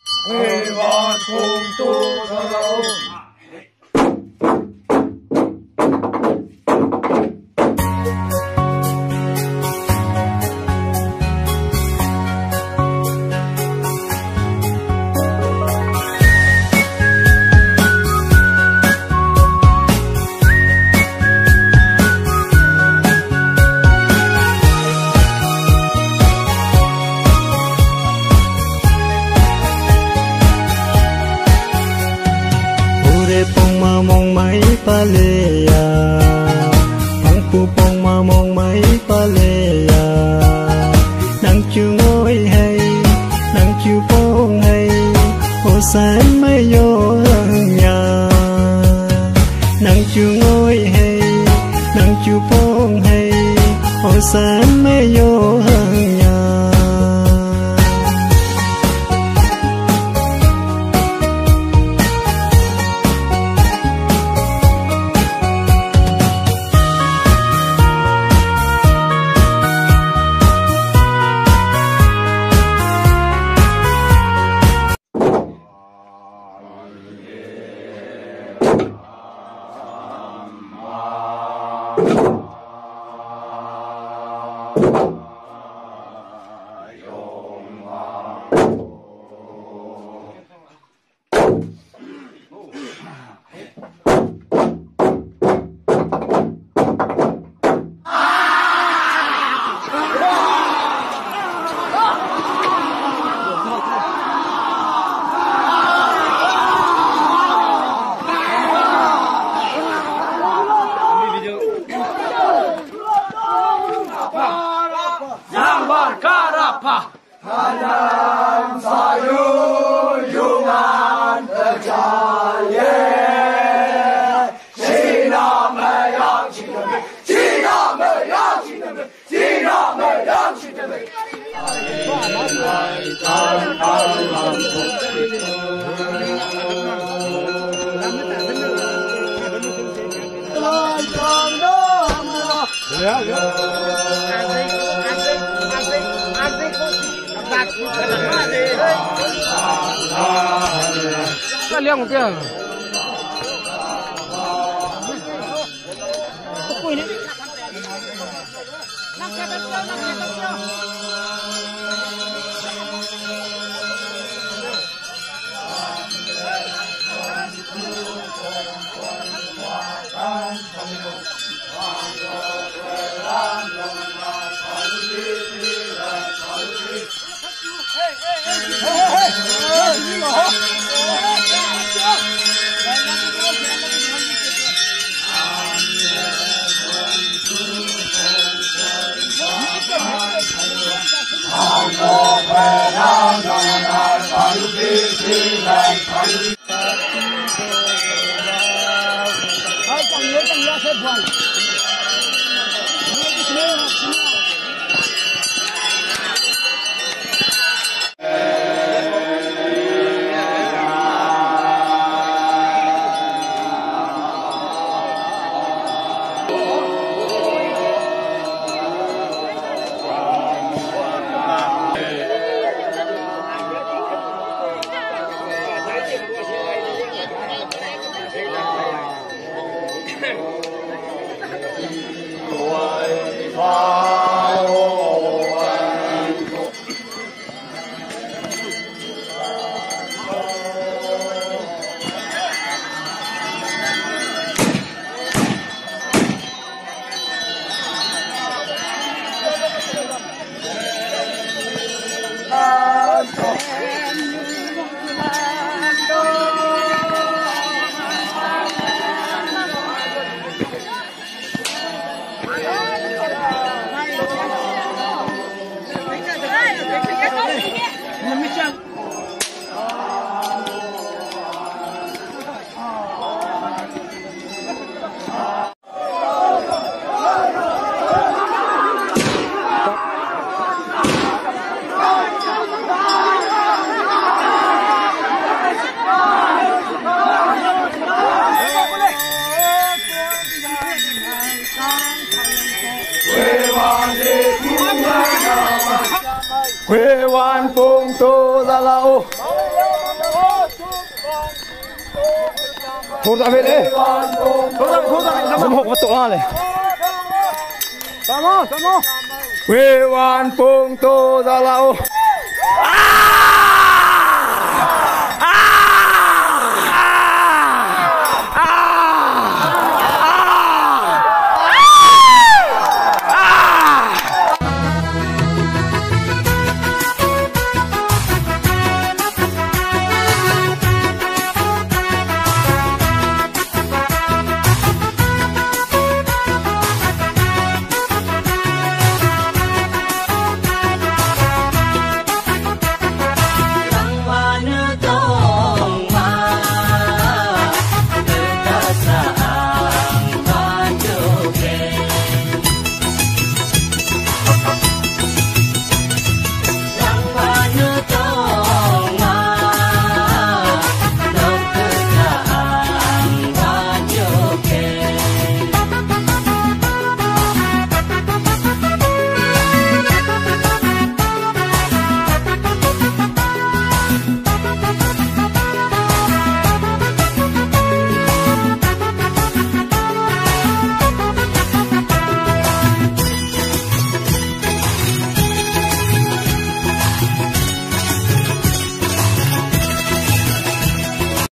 회관 공도사다오 Palea, ang pupong mamong may palea, nang chu ngồi hay, nang chu phong hay, hồ san mấy yo hằng nhà, nang chu ngồi hay, nang chu phong hay, hồ san mấy yo hằng nhà. Hanan sayuyungan terjaya Cina meyang Cina meyang Cina meyang Cina meyang Cina meyang Cái liang một tiếng. โทรศัพท์ไปเลยโทรศัพท์สมองประตูเลยสามโมเววานปุงโตซาลาโอ